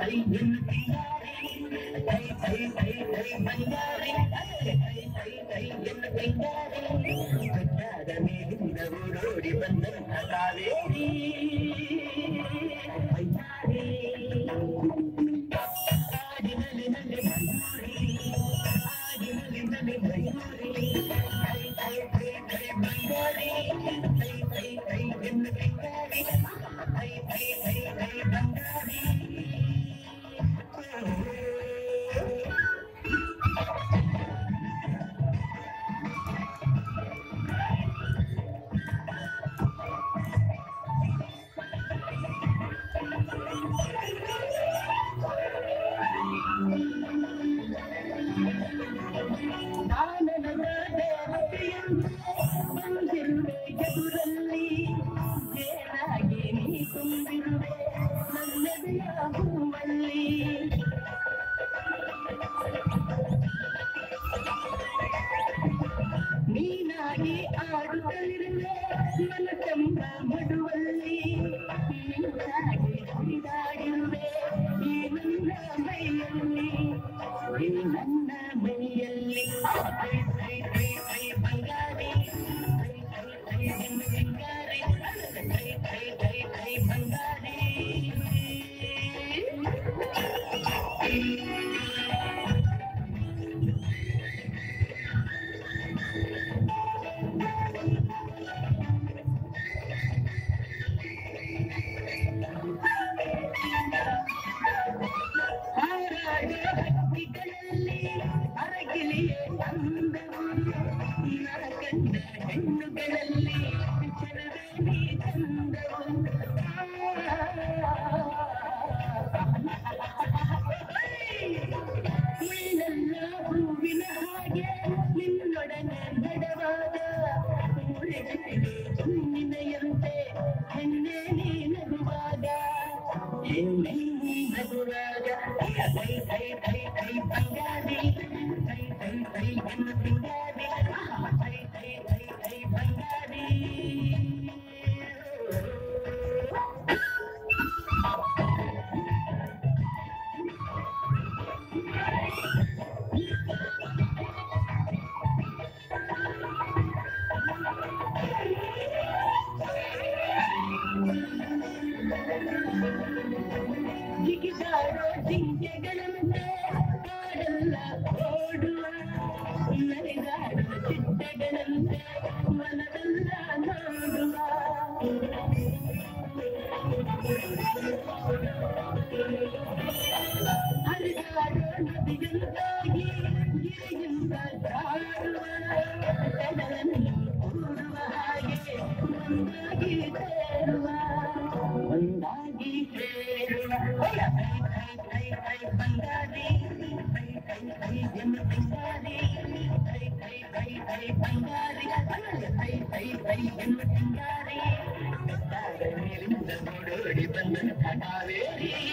ಓಡೋಡಿ ಬಂದಂಥ ಕಾವೇರಿ ನೀನಾಗಿ ಆಡುತ್ತಲಿರುವೆ ಮನಸೆಂಬ ಮಡುವಲ್ಲಿ ನೀನಾಗಿ ಹರಿದಾಡಿರುವೆ ಈ ನನ್ನ ಮೈಯಲ್ಲಿ ಈ ನನ್ನ ಮೈಯಲ್ಲಿ ಬಂಗಾರಿ ಬಂಗಾರಿ ಬಂಗಾರಿ ಅರಗಿಲಿಯೇ ಅಂದವು ನರಕಂಡ ಹೆಣ್ಣುಗಳಲ್ಲಿ ಚಲವೇ ನೀ ತಂದವು ಮುಳ್ಳೆಲ್ಲ ಹೂವಿನ ಹಾಗೆ ನಿನ್ನೊಡನೆ ನಡೆವಾಗ ಮುರಿದಿದೆ ಹುಣ್ಣಿಮೆಯಂತೆ ಹೆಣ್ಣೆ ನೀ ನಗುವಾಗ ಹೆಣ್ಣೆ ನೀ ನಗುವಾಗ ಬಂಗಾರಿ ಬಂಗಾರಿ ಜಿಗಿದಾಡೋ ಜಿಂಕೆಗಳಂತೆ ಕಾಡೆಲ್ಲ ಓಡುವ ನಲಿದಾಡೋ ಚಿಟ್ಟೆಗಳಂತೆ ಮನವೆಲ್ಲ ನೋಡುವ ಹರಿದಾಡೋ ನದಿಯಂತಾಗಿ ಗಿರಿಗಿಂತ ಜಾಡುವ ಕಡಲನ್ನು ಕೂಡುವ ಹಾಗೆ ಒಂದಾಗಿ ಸೇರುವ ಒಂದಾಗಿ ಸೇರುವ ಬಂಗಾರಿ ಬಂಗಾರಿ ಬಂಗಾರಿ ಓಡೋಡಿ ಬಂದಂಥ ಕಾವೇರಿ